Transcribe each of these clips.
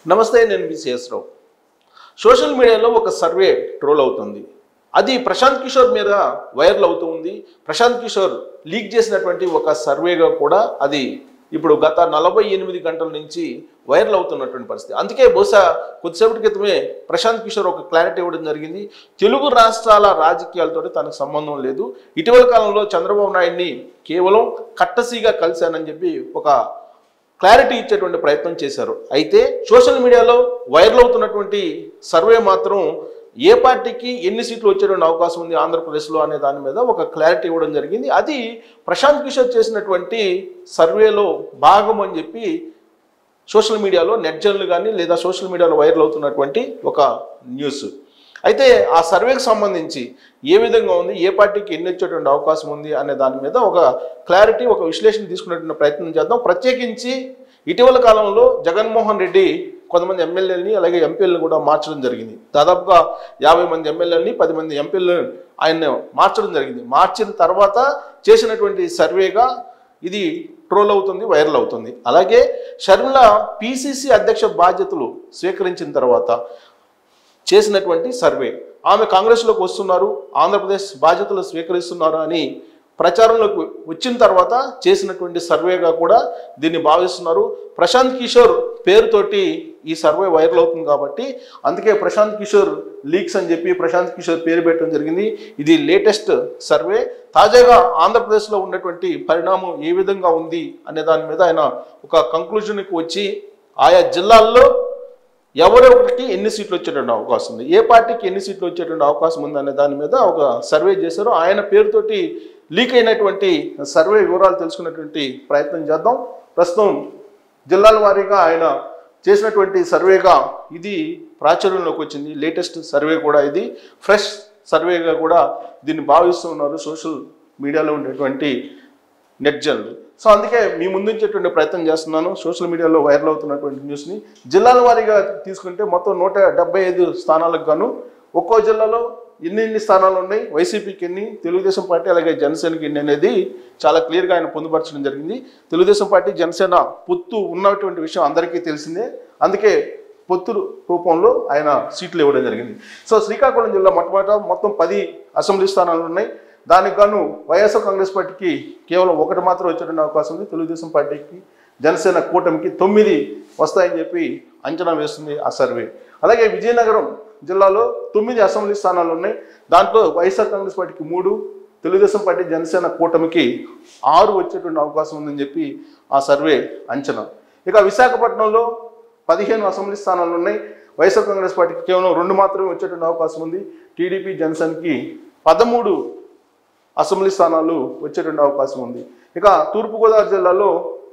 నమస్తే, నేను బిసిఎస్ రావు. సోషల్ మీడియాలో ఒక సర్వే ట్రోల్ అవుతుంది. అది ప్రశాంత్ కిషోర్ మీద వైరల్ అవుతూ ఉంది. ప్రశాంత్ కిషోర్ లీక్ చేసినటువంటి ఒక సర్వేగా కూడా అది ఇప్పుడు గత 48 గంటల నుంచి వైరల్ అవుతున్నటువంటి పరిస్థితి. అందుకే బహుశా కొద్దిసేపటి క్రితమే ప్రశాంత్ కిషోర్ ఒక క్లారిటీ ఇవ్వడం జరిగింది. తెలుగు రాష్ట్రాల రాజకీయాలతో తనకు సంబంధం లేదు, ఇటీవల కాలంలో చంద్రబాబు నాయుడిని కేవలం కట్టసీగా కలిశానని చెప్పి ఒక క్లారిటీ ఇచ్చేటువంటి ప్రయత్నం చేశారు. అయితే సోషల్ మీడియాలో వైరల్ అవుతున్నటువంటి సర్వే మాత్రం ఏ పార్టీకి ఎన్ని సీట్లు వచ్చేటువంటి అవకాశం ఉంది ఆంధ్రప్రదేశ్లో అనే దాని మీద ఒక క్లారిటీ ఇవ్వడం జరిగింది. అది ప్రశాంత్ కిషోర్ చేసినటువంటి సర్వేలో భాగం అని చెప్పి సోషల్ మీడియాలో నెట్జన్లు కానీ లేదా సోషల్ మీడియాలో వైరల్ అవుతున్నటువంటి ఒక న్యూస్. అయితే ఆ సర్వేకి సంబంధించి ఏ విధంగా ఉంది, ఏ పార్టీకి ఎన్ని వచ్చేటువంటి అవకాశం ఉంది అనే దాని మీద ఒక క్లారిటీ, ఒక విశ్లేషణ తీసుకునేటువంటి ప్రయత్నం చేద్దాం. ప్రత్యేకించి ఇటీవల కాలంలో జగన్మోహన్ రెడ్డి కొంతమంది ఎమ్మెల్యేలని అలాగే ఎంపీలను కూడా మార్చడం జరిగింది. దాదాపుగా 50 మంది ఎమ్మెల్యేలని 10 మంది ఎంపీలను ఆయన మార్చడం జరిగింది. మార్చిన తర్వాత చేసినటువంటి సర్వేగా ఇది ట్రోల్ అవుతుంది, వైరల్ అవుతుంది. అలాగే షర్మిల పిసిసి అధ్యక్ష బాధ్యతలు స్వీకరించిన తర్వాత చేసినటువంటి సర్వే, ఆమె కాంగ్రెస్లోకి వస్తున్నారు, ఆంధ్రప్రదేశ్ బాధ్యతలు స్వీకరిస్తున్నారు అని ప్రచారంలోకి వచ్చిన తర్వాత చేసినటువంటి సర్వేగా కూడా దీన్ని భావిస్తున్నారు. ప్రశాంత్ కిషోర్ పేరుతోటి ఈ సర్వే వైరల్ అవుతుంది కాబట్టి అందుకే ప్రశాంత్ కిషోర్ లీక్స్ అని చెప్పి ప్రశాంత్ కిషోర్ పేరు పెట్టడం జరిగింది. ఇది లేటెస్ట్ సర్వే. తాజాగా ఆంధ్రప్రదేశ్లో ఉన్నటువంటి పరిణామం ఏ విధంగా ఉంది అనే దాని మీద ఆయన ఒక కంక్లూజన్కి వచ్చి ఆయా జిల్లాల్లో ఎవరెవరికి ఎన్ని సీట్లు వచ్చేటువంటి అవకాశం ఉంది, ఏ పార్టీకి ఎన్ని సీట్లు వచ్చేటువంటి అవకాశం ఉంది అనే దాని మీద ఒక సర్వే చేశారు. ఆయన పేరుతోటి లీక్ అయినటువంటి సర్వే వివరాలు తెలుసుకున్నటువంటి ప్రయత్నం చేద్దాం. ప్రస్తుతం జిల్లాల వారీగా ఆయన చేసినటువంటి సర్వేగా ఇది ప్రాచుర్యంలోకి వచ్చింది. లేటెస్ట్ సర్వే కూడా, ఇది ఫ్రెష్ సర్వేగా కూడా దీన్ని భావిస్తూ ఉన్నారు సోషల్ మీడియాలో ఉండేటువంటి నెట్జన్లు. సో అందుకే మీ ముందుంచేటువంటి ప్రయత్నం చేస్తున్నాను సోషల్ మీడియాలో వైరల్ అవుతున్నటువంటి న్యూస్ని. జిల్లాల వారీగా తీసుకుంటే మొత్తం 175 స్థానాలకు గాను ఒక్కో జిల్లాలో ఎన్ని స్థానాలు ఉన్నాయి, వైసీపీకి ఎన్ని, తెలుగుదేశం పార్టీ అలాగే జనసేనకి ఎన్ని అనేది చాలా క్లియర్గా ఆయన పొందుపరచడం జరిగింది. తెలుగుదేశం పార్టీ జనసేన పొత్తు ఉన్నటువంటి విషయం అందరికీ తెలిసిందే. అందుకే పొత్తు రూపంలో ఆయన సీట్లు ఇవ్వడం జరిగింది. సో శ్రీకాకుళం జిల్లా మొత్తం 10 అసెంబ్లీ స్థానాలు ఉన్నాయి. దానికి గాను వైఎస్ఆర్ కాంగ్రెస్ పార్టీకి కేవలం 1 మాత్రం వచ్చేటువంటి అవకాశం ఉంది. తెలుగుదేశం పార్టీకి జనసేన కూటమికి 9 వస్తాయని చెప్పి అంచనా వేస్తుంది ఆ సర్వే. అలాగే విజయనగరం జిల్లాలో 9 అసెంబ్లీ స్థానాలు ఉన్నాయి. దాంట్లో వైఎస్ఆర్ కాంగ్రెస్ పార్టీకి 3, తెలుగుదేశం పార్టీ జనసేన కూటమికి 6 వచ్చేటువంటి అవకాశం ఉందని చెప్పి ఆ సర్వే అంచనా. ఇక విశాఖపట్నంలో 15 అసెంబ్లీ స్థానాలు ఉన్నాయి. వైఎస్ఆర్ కాంగ్రెస్ పార్టీకి కేవలం 2 మాత్రమే వచ్చేటువంటి అవకాశం ఉంది. టీడీపీ జనసేనకి 13 అసెంబ్లీ స్థానాలు వచ్చేటువంటి అవకాశం ఉంది. ఇక తూర్పుగోదావరి జిల్లాలో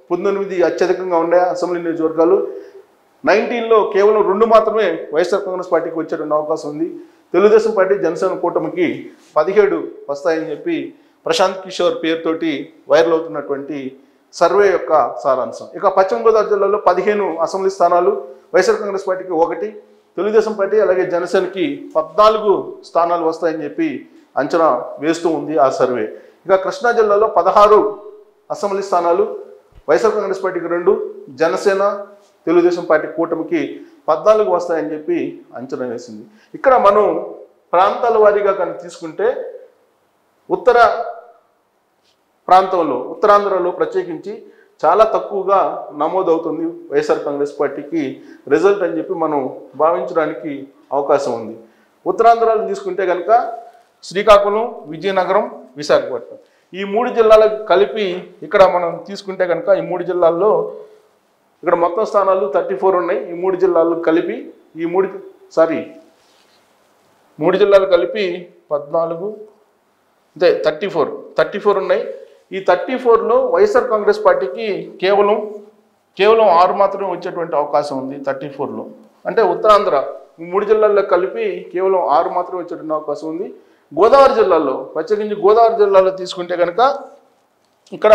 19 అత్యధికంగా ఉండే అసెంబ్లీ నియోజకవర్గాలు, 19లో కేవలం 2 మాత్రమే వైఎస్ఆర్ కాంగ్రెస్ పార్టీకి వచ్చేటువంటి అవకాశం ఉంది. తెలుగుదేశం పార్టీ జనసేన కూటమికి 17 వస్తాయని చెప్పి ప్రశాంత్ కిషోర్ పేరుతోటి వైరల్ అవుతున్నటువంటి సర్వే యొక్క సారాంశం. ఇక పశ్చిమ గోదావరి జిల్లాలో 15 అసెంబ్లీ స్థానాలు, వైఎస్ఆర్ కాంగ్రెస్ పార్టీకి 1, తెలుగుదేశం పార్టీ అలాగే జనసేనకి 14 స్థానాలు వస్తాయని చెప్పి అంచనా వేస్తూ ఉంది ఆ సర్వే. ఇక కృష్ణా జిల్లాలో 16 అసెంబ్లీ స్థానాలు, వైఎస్ఆర్ కాంగ్రెస్ పార్టీకి 2, జనసేన తెలుగుదేశం పార్టీ కూటమికి 14 వస్తాయని చెప్పి అంచనా వేసింది. ఇక్కడ మనం ప్రాంతాల వారీగా కనుక తీసుకుంటే ఉత్తర ప్రాంతంలో, ఉత్తరాంధ్రలో ప్రత్యేకించి చాలా తక్కువగా నమోదవుతుంది వైఎస్ఆర్ కాంగ్రెస్ పార్టీకి రిజల్ట్ అని చెప్పి మనం భావించడానికి అవకాశం ఉంది. ఉత్తరాంధ్రలో తీసుకుంటే కనుక శ్రీకాకుళం, విజయనగరం, విశాఖపట్నం ఈ 3 జిల్లాలకు కలిపి ఇక్కడ మనం తీసుకుంటే కనుక ఈ 3 జిల్లాల్లో ఇక్కడ మొత్తం స్థానాలు 34 ఉన్నాయి. ఈ 3 జిల్లాలు కలిపి 3 జిల్లాలు కలిపి 14 అంటే 34 ఉన్నాయి. ఈ 34లో వైఎస్ఆర్ కాంగ్రెస్ పార్టీకి కేవలం 6 మాత్రమే వచ్చేటువంటి అవకాశం ఉంది. 34లో అంటే ఉత్తరాంధ్ర 3 జిల్లాల్లో కలిపి కేవలం 6 మాత్రమే వచ్చేటువంటి అవకాశం ఉంది. గోదావరి జిల్లాలో ప్రత్యేకించి గోదావరి జిల్లాలో తీసుకుంటే కనుక ఇక్కడ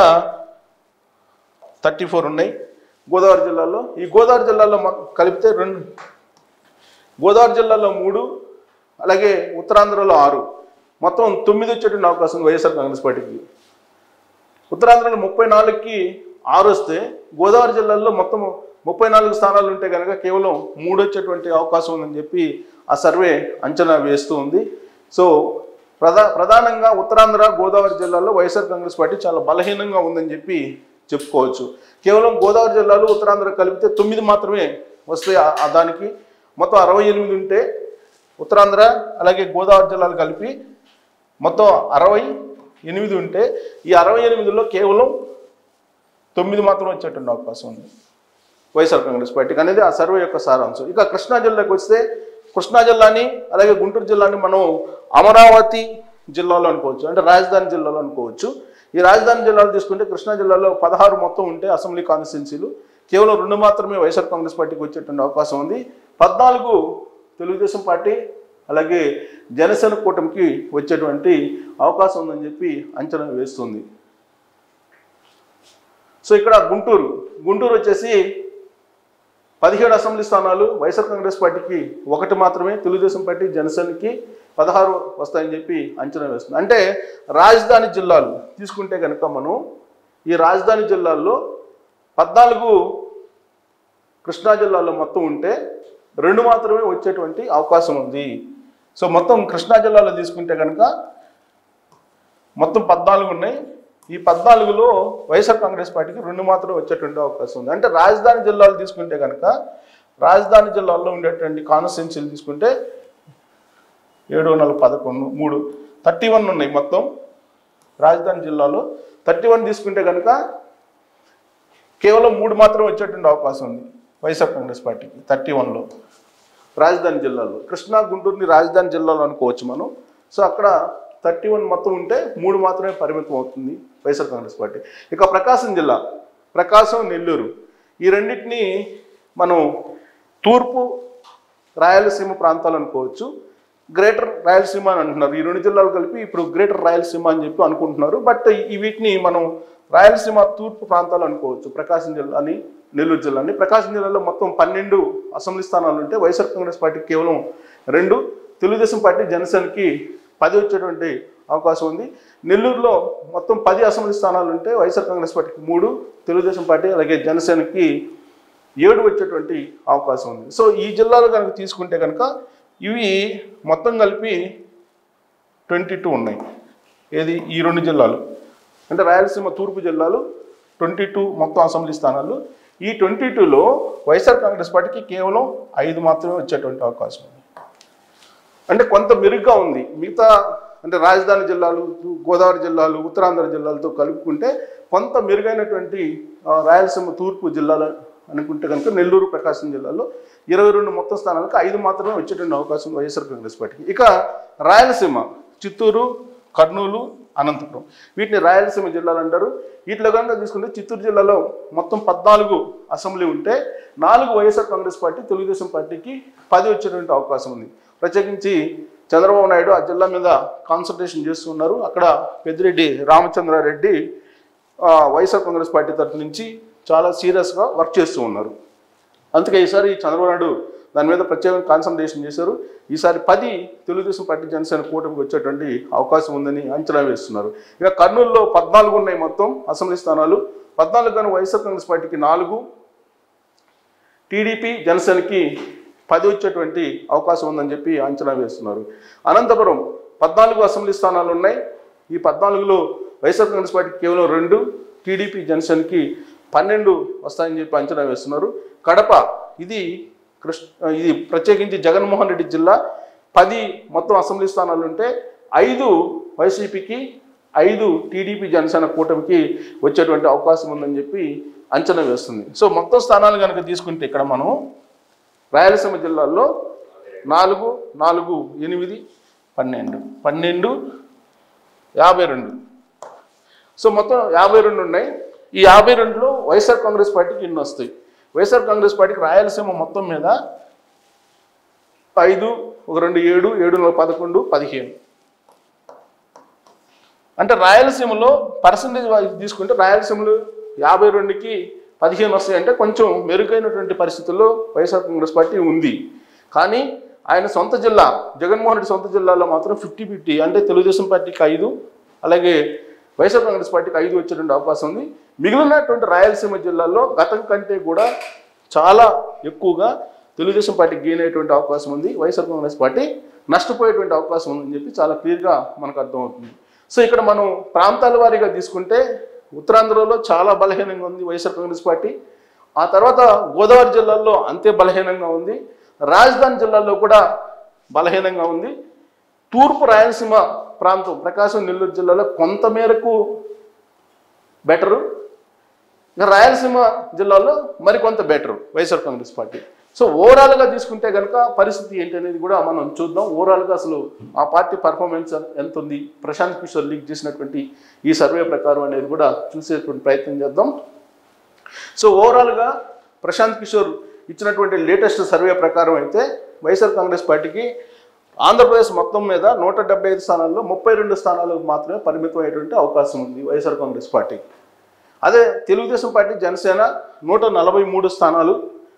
34 ఉన్నాయి గోదావరి జిల్లాలో. ఈ గోదావరి జిల్లాలో కలిపితే 2, గోదావరి జిల్లాలో 3 అలాగే ఉత్తరాంధ్రలో 6, మొత్తం 9 వచ్చేటువంటి అవకాశం వైఎస్ఆర్ కాంగ్రెస్ పార్టీకి. ఉత్తరాంధ్రలో 34కి 6 వస్తే గోదావరి జిల్లాలో మొత్తం 34 స్థానాలు ఉంటే కనుక కేవలం 3 వచ్చేటువంటి అవకాశం ఉందని చెప్పి ఆ సర్వే అంచనా వేస్తూ ఉంది. సో ప్రధానంగా ఉత్తరాంధ్ర, గోదావరి జిల్లాల్లో వైఎస్ఆర్ కాంగ్రెస్ పార్టీ చాలా బలహీనంగా ఉందని చెప్పి చెప్పుకోవచ్చు. కేవలం గోదావరి జిల్లాలో ఉత్తరాంధ్ర కలిపితే 9 మాత్రమే వస్తాయి. దానికి మొత్తం 68 ఉంటే ఉత్తరాంధ్ర అలాగే గోదావరి జిల్లాలు కలిపి మొత్తం 68 ఉంటే ఈ 68లో కేవలం 9 మాత్రం వచ్చేటువంటి అవకాశం ఉంది వైఎస్ఆర్ కాంగ్రెస్ పార్టీకి అనేది ఆ సర్వే యొక్క సారాంశం. ఇక కృష్ణా జిల్లాకి వస్తే కృష్ణా జిల్లాని అలాగే గుంటూరు జిల్లాని మనం అమరావతి జిల్లాలో అనుకోవచ్చు, అంటే రాజధాని జిల్లాలో అనుకోవచ్చు. ఈ రాజధాని జిల్లాలో తీసుకుంటే కృష్ణా జిల్లాలో 16 మొత్తం ఉంటే అసెంబ్లీ కాన్స్టిట్యున్సీలు కేవలం 2 మాత్రమే వైఎస్ఆర్ కాంగ్రెస్ పార్టీకి వచ్చేటువంటి అవకాశం ఉంది. 14 తెలుగుదేశం పార్టీ అలాగే జనసేన కూటమికి వచ్చేటువంటి అవకాశం ఉందని చెప్పి అంచనా వేస్తుంది. సో ఇక్కడ గుంటూరు వచ్చేసి 17 అసెంబ్లీ స్థానాలు వైఎస్ఆర్ కాంగ్రెస్ పార్టీకి 1 మాత్రమే, తెలుగుదేశం పార్టీ జనసేనకి 16 వస్తాయని చెప్పి అంచనా వేస్తుంది. అంటే రాజధాని జిల్లాలు తీసుకుంటే కనుక మనం ఈ రాజధాని జిల్లాల్లో 14 కృష్ణా జిల్లాలో మొత్తం ఉంటే 2 మాత్రమే వచ్చేటువంటి అవకాశం ఉంది. సో మొత్తం కృష్ణా జిల్లాలో తీసుకుంటే కనుక మొత్తం 14 ఉన్నాయి. ఈ 14లో వైఎస్ఆర్ కాంగ్రెస్ పార్టీకి 2 మాత్రమే వచ్చేటువంటి అవకాశం ఉంది. అంటే రాజధాని జిల్లాలు తీసుకుంటే కనుక రాజధాని జిల్లాల్లో ఉండేటువంటి కాన్స్టిట్యున్సీలు తీసుకుంటే 7, 4, 11, 3 31 ఉన్నాయి మొత్తం రాజధాని జిల్లాలో. 31 తీసుకుంటే కనుక కేవలం 3 మాత్రమే వచ్చేటువంటి అవకాశం ఉంది వైఎస్ఆర్ కాంగ్రెస్ పార్టీకి 31లో రాజధాని జిల్లాలో. కృష్ణా, గుంటూరుని రాజధాని జిల్లాలో అనుకోవచ్చు మనం. సో అక్కడ 31 మొత్తం ఉంటే 3 మాత్రమే పరిమితం అవుతుంది వైఎస్ఆర్ కాంగ్రెస్ పార్టీ. ఇక ప్రకాశం జిల్లా, ప్రకాశం, నెల్లూరు ఈ రెండింటినీ మనం తూర్పు రాయలసీమ ప్రాంతాలు అనుకోవచ్చు, గ్రేటర్ రాయలసీమ అని అంటున్నారు. ఈ 2 జిల్లాలు కలిపి ఇప్పుడు గ్రేటర్ రాయలసీమ అని చెప్పి అనుకుంటున్నారు. బట్ వీటిని మనం రాయలసీమ తూర్పు ప్రాంతాలు అనుకోవచ్చు. ప్రకాశం జిల్లాని, నెల్లూరు జిల్లాని. ప్రకాశం జిల్లాలో మొత్తం 12 అసెంబ్లీ స్థానాలు ఉంటే వైఎస్ఆర్ కాంగ్రెస్ పార్టీకి కేవలం 2, తెలుగుదేశం పార్టీ జనసేనకి 10 వచ్చేటువంటి అవకాశం ఉంది. నెల్లూరులో మొత్తం 10 అసెంబ్లీ స్థానాలు ఉంటే వైఎస్ఆర్ కాంగ్రెస్ పార్టీకి 3, తెలుగుదేశం పార్టీ అలాగే జనసేనకి 7 వచ్చేటువంటి అవకాశం ఉంది. సో ఈ జిల్లాలో కనుక తీసుకుంటే కనుక ఇవి మొత్తం కలిపి 22 ఉన్నాయి. ఏది ఈ 2 జిల్లాలు అంటే రాయలసీమ తూర్పు జిల్లాలు 22 మొత్తం అసెంబ్లీ స్థానాలు. ఈ 22లో వైఎస్ఆర్ కాంగ్రెస్ పార్టీకి కేవలం 5 మాత్రమే వచ్చేటువంటి అవకాశం ఉంది. అంటే కొంత మెరుగ్గా ఉంది. మిగతా అంటే రాజధాని జిల్లాలు, గోదావరి జిల్లాలు, ఉత్తరాంధ్ర జిల్లాలతో కలుపుకుంటే కొంత మెరుగైనటువంటి రాయలసీమ తూర్పు జిల్లాలు అనుకుంటే కనుక నెల్లూరు, ప్రకాశం జిల్లాలో 22 మొత్తం స్థానాలకు 5 మాత్రమే వచ్చేటువంటి అవకాశం వైఎస్ఆర్ కాంగ్రెస్ పార్టీకి. ఇక రాయలసీమ చిత్తూరు, కర్నూలు, అనంతపురం వీటిని రాయలసీమ జిల్లాలు అంటారు. వీటిలో కనుక తీసుకుంటే చిత్తూరు జిల్లాలో మొత్తం 14 అసెంబ్లీ ఉంటే 4 వైఎస్ఆర్ కాంగ్రెస్ పార్టీ, తెలుగుదేశం పార్టీకి 10 వచ్చేటువంటి అవకాశం ఉంది. ప్రత్యేకించి చంద్రబాబు నాయుడు ఆ జిల్లా మీద కాన్సన్ట్రేషన్ చేస్తున్నారు. అక్కడ పెద్దిరెడ్డి రామచంద్రారెడ్డి వైఎస్ఆర్ కాంగ్రెస్ పార్టీ తరఫు నుంచి చాలా సీరియస్గా వర్క్ చేస్తూ ఉన్నారు. అందుకే ఈసారి చంద్రబాబు నాయుడు దాని మీద ప్రత్యేకంగా కాన్సన్ట్రేషన్ చేశారు. ఈసారి 10 తెలుగుదేశం పార్టీ జనసేన కూటమికి వచ్చేటువంటి అవకాశం ఉందని అంచనా వేస్తున్నారు. ఇక కర్నూలులో 14 ఉన్నాయి మొత్తం అసెంబ్లీ స్థానాలు. 14 గాను వైఎస్ఆర్ కాంగ్రెస్ పార్టీకి 4, టీడీపీ జనసేనకి 10 వచ్చేటువంటి అవకాశం ఉందని చెప్పి అంచనా వేస్తున్నారు. అనంతపురం 14 అసెంబ్లీ స్థానాలు ఉన్నాయి. ఈ 14లో వైఎస్ఆర్ కాంగ్రెస్ పార్టీకి కేవలం 2, టీడీపీ జనసేనకి 12 వస్తాయని చెప్పి అంచనా వేస్తున్నారు. కడప ఇది ప్రత్యేకించి జగన్మోహన్ రెడ్డి జిల్లా. 10 మొత్తం అసెంబ్లీ స్థానాలు ఉంటే 5 వైసీపీకి, 5 టీడీపీ జనసేన కూటమికి వచ్చేటువంటి అవకాశం ఉందని చెప్పి అంచనా వేస్తుంది. సో మొత్తం స్థానాలు కనుక తీసుకుంటే ఇక్కడ మనం రాయలసీమ జిల్లాల్లో 4, 4, 8, 12, 12, 52. సో మొత్తం 52 ఉన్నాయి. ఈ 52లో వైఎస్ఆర్ కాంగ్రెస్ పార్టీకి ఇన్ని వస్తాయి. వైఎస్ఆర్ కాంగ్రెస్ పార్టీకి రాయలసీమ మొత్తం మీద 5, 1, 2, 7, 7, 11, 15. అంటే రాయలసీమలో పర్సంటేజ్ తీసుకుంటే రాయలసీమలో 52కి 15 వస్తాయి. అంటే కొంచెం మెరుగైనటువంటి పరిస్థితుల్లో వైఎస్ఆర్ కాంగ్రెస్ పార్టీ ఉంది. కానీ ఆయన సొంత జిల్లా జగన్మోహన్ రెడ్డి సొంత జిల్లాలో మాత్రం 50-50 అంటే తెలుగుదేశం పార్టీకి 5 అలాగే వైఎస్ఆర్ కాంగ్రెస్ పార్టీకి 5 వచ్చేటువంటి అవకాశం ఉంది. మిగిలినటువంటి రాయలసీమ జిల్లాల్లో గతం కంటే కూడా చాలా ఎక్కువగా తెలుగుదేశం పార్టీ గెయిన్ అయ్యేటువంటి అవకాశం ఉంది, వైఎస్ఆర్ కాంగ్రెస్ పార్టీ నష్టపోయేటువంటి అవకాశం ఉందని చెప్పి చాలా క్లియర్గా మనకు అర్థమవుతుంది. సో ఇక్కడ మనం ప్రాంతాల వారీగా తీసుకుంటే ఉత్తరాంధ్రలో చాలా బలహీనంగా ఉంది వైఎస్ఆర్ కాంగ్రెస్ పార్టీ. ఆ తర్వాత గోదావరి జిల్లాల్లో అంతే బలహీనంగా ఉంది, రాజధాని జిల్లాల్లో కూడా బలహీనంగా ఉంది. తూర్పు రాయలసీమ ప్రాంతం ప్రకాశం నెల్లూరు జిల్లాలో కొంతమేరకు బెటరు, ఇంకా రాయలసీమ జిల్లాలో మరికొంత better YSR Congress party. So ఓవరాల్గా తీసుకుంటే కనుక పరిస్థితి ఏంటి అనేది కూడా మనం చూద్దాం. ఓవరాల్గా అసలు ఆ పార్టీ పర్ఫార్మెన్స్ ఎంత ఉంది, ప్రశాంత్ కిషోర్ లీక్ చేసినటువంటి ఈ సర్వే ప్రకారం అనేది కూడా చూసేటువంటి ప్రయత్నం చేద్దాం. సో ఓవరాల్గా ప్రశాంత్ కిషోర్ ఇచ్చినటువంటి లేటెస్ట్ సర్వే ప్రకారం అయితే వైఎస్ఆర్ కాంగ్రెస్ పార్టీకి ఆంధ్రప్రదేశ్ మొత్తం మీద 175 స్థానాల్లో 32 స్థానాలకు మాత్రమే పరిమితం అయ్యేటువంటి అవకాశం ఉంది వైఎస్ఆర్ కాంగ్రెస్ పార్టీ. అదే తెలుగుదేశం పార్టీ జనసేన 143 స్థానాలు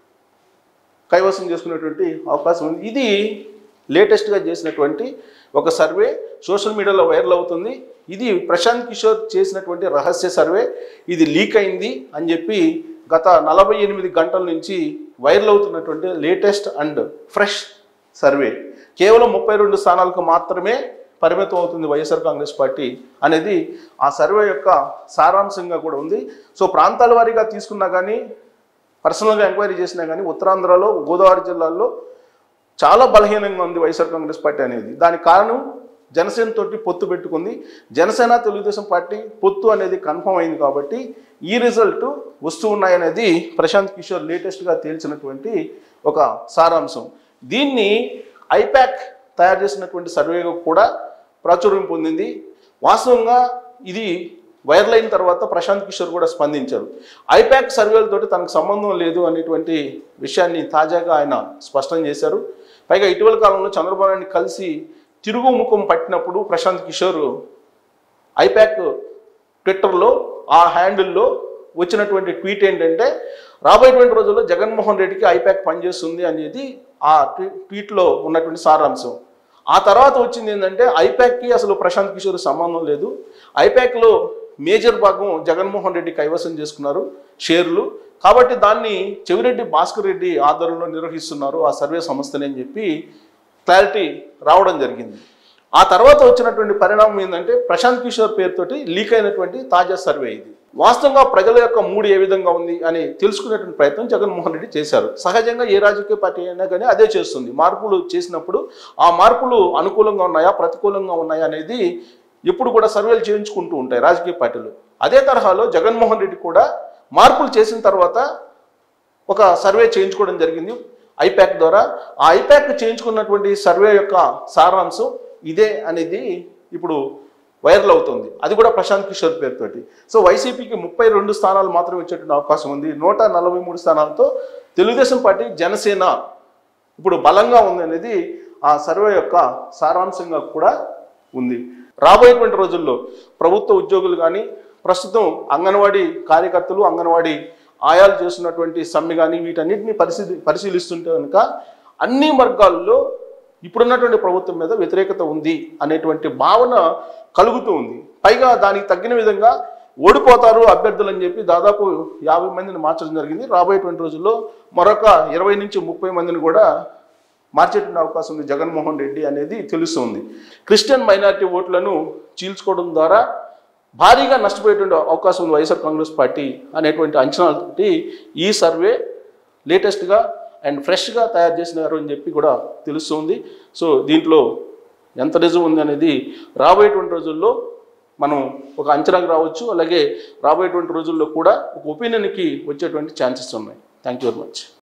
కైవసం చేసుకునేటువంటి అవకాశం ఉంది. ఇది లేటెస్ట్గా చేసినటువంటి ఒక సర్వే, సోషల్ మీడియాలో వైరల్ అవుతుంది. ఇది ప్రశాంత్ కిషోర్ చేసినటువంటి రహస్య సర్వే, ఇది లీక్ అయింది అని చెప్పి గత 48 గంటల నుంచి వైరల్ అవుతున్నటువంటి లేటెస్ట్ అండ్ ఫ్రెష్ సర్వే. కేవలం 32 స్థానాలకు మాత్రమే పరిమితం అవుతుంది వైఎస్ఆర్ కాంగ్రెస్ పార్టీ అనేది ఆ సర్వే యొక్క సారాంశంగా కూడా ఉంది. సో ప్రాంతాల వారీగా తీసుకున్నా కానీ, పర్సనల్గా ఎంక్వైరీ చేసినా కానీ ఉత్తరాంధ్రలో గోదావరి జిల్లాల్లో చాలా బలహీనంగా ఉంది వైఎస్ఆర్ కాంగ్రెస్ పార్టీ అనేది. దానికి కారణం జనసేన తోటి పొత్తు పెట్టుకుంది. జనసేన తెలుగుదేశం పార్టీ పొత్తు అనేది కన్ఫర్మ్ అయింది కాబట్టి ఈ రిజల్ట్ వస్తూ ఉన్నాయనేది ప్రశాంత్ కిషోర్ లేటెస్ట్గా తేల్చినటువంటి ఒక సారాంశం. దీన్ని ఐపాక్ తయారు చేసినటువంటి సర్వేగా కూడా ప్రాచుర్యం పొందింది. వాస్తవంగా ఇది వైరల్ అయిన తర్వాత ప్రశాంత్ కిషోర్ కూడా స్పందించారు. ఐపాక్ సర్వేలతోటి తనకు సంబంధం లేదు అనేటువంటి విషయాన్ని తాజాగా ఆయన స్పష్టం చేశారు. పైగా ఇటీవల కాలంలో చంద్రబాబు నాయుడిని కలిసి తిరుగుముఖం పట్టినప్పుడు ప్రశాంత్ కిషోర్ ఐపాక్ ట్విట్టర్లో ఆ హ్యాండిల్లో వచ్చినటువంటి ట్వీట్ ఏంటంటే, రాబోయేటువంటి రోజుల్లో జగన్మోహన్ రెడ్డికి ఐపాక్ పనిచేస్తుంది అనేది ఆ ట్వీట్లో ఉన్నటువంటి సారాంశం. ఆ తర్వాత వచ్చింది ఏంటంటే, ఐపాక్కి అసలు ప్రశాంత్ కిషోర్ సంబంధం లేదు, ఐపాక్లో మేజర్ భాగం జగన్మోహన్ రెడ్డి కైవసం చేసుకున్నారు షేర్లు, కాబట్టి దాన్ని చెవిరెడ్డి భాస్కర్ రెడ్డి ఆధ్వర్యంలో నిర్వహిస్తున్నారు ఆ సర్వే సంస్థని అని చెప్పి క్లారిటీ రావడం జరిగింది. ఆ తర్వాత వచ్చినటువంటి పరిణామం ఏంటంటే, ప్రశాంత్ కిషోర్ పేరుతోటి లీక్ అయినటువంటి తాజా సర్వే ఇది. వాస్తవంగా ప్రజల యొక్క మూడు ఏ విధంగా ఉంది అని తెలుసుకునేటువంటి ప్రయత్నం జగన్మోహన్ రెడ్డి చేశారు. సహజంగా ఏ రాజకీయ పార్టీ అయినా కానీ అదే చేస్తుంది. మార్పులు చేసినప్పుడు ఆ మార్పులు అనుకూలంగా ఉన్నాయా ప్రతికూలంగా ఉన్నాయా అనేది ఎప్పుడు కూడా సర్వేలు చేయించుకుంటూ ఉంటాయి రాజకీయ పార్టీలు. అదే తరహాలో జగన్మోహన్ రెడ్డి కూడా మార్పులు చేసిన తర్వాత ఒక సర్వే చేయించుకోవడం జరిగింది ఐపాక్ ద్వారా. ఆ ఐపాక్ చేయించుకున్నటువంటి సర్వే యొక్క సారాంశం ఇదే అనేది ఇప్పుడు వైరల్ అవుతుంది. అది కూడా ప్రశాంత్ కిషోర్ పేరుతోటి. సో వైసీపీకి 32 స్థానాలు మాత్రమే వచ్చేటువంటి అవకాశం ఉంది. 143 స్థానాలతో తెలుగుదేశం పార్టీ జనసేన ఇప్పుడు బలంగా ఉంది అనేది ఆ సర్వే యొక్క సారాంశంగా కూడా ఉంది. రాబోయేటువంటి రోజుల్లో ప్రభుత్వ ఉద్యోగులు కానీ, ప్రస్తుతం అంగన్వాడీ కార్యకర్తలు, అంగన్వాడీ ఆయాలు చేస్తున్నటువంటి సమ్మె కానీ, వీటన్నిటిని పరిశీలిస్తుంటే కనుక అన్ని వర్గాల్లో ఇప్పుడున్నటువంటి ప్రభుత్వం మీద వ్యతిరేకత ఉంది అనేటువంటి భావన కలుగుతూ ఉంది. పైగా దానికి తగ్గిన విధంగా ఓడిపోతారు అభ్యర్థులు అని చెప్పి దాదాపు 50 మందిని మార్చడం జరిగింది. రాబోయేటువంటి రోజుల్లో మరొక 20 నుంచి 30 మందిని కూడా మార్చేటువంటి అవకాశం ఉంది జగన్మోహన్ రెడ్డి అనేది తెలుస్తుంది. క్రిస్టియన్ మైనారిటీ ఓట్లను చీల్చుకోవడం ద్వారా భారీగా నష్టపోయేటువంటి అవకాశం ఉంది వైఎస్ఆర్ కాంగ్రెస్ పార్టీ అనేటువంటి అంచనాలతోటి ఈ సర్వే లేటెస్ట్గా అండ్ ఫ్రెష్గా తయారు చేసినారు అని చెప్పి కూడా తెలుస్తుంది. సో దీంట్లో ఎంత నిజం ఉంది అనేది రాబోయేటువంటి రోజుల్లో మనం ఒక అంచనాకు రావచ్చు. అలాగే రాబోయేటువంటి రోజుల్లో కూడా ఒక ఒపీనియన్కి వచ్చేటువంటి ఛాన్సెస్ ఉన్నాయి. Thank you very much.